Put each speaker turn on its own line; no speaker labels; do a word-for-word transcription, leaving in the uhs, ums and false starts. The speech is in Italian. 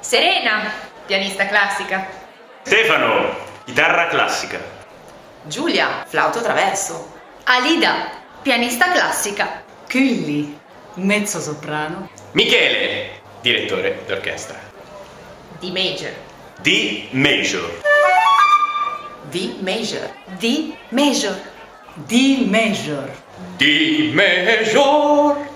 Serena, pianista classica.
Stefano, chitarra classica.
Giulia, flauto traverso.
Alida, pianista classica.
Cully, mezzosoprano.
Michele, direttore d'orchestra.
D major.
D major.
D major.
D major.
D major.
D major.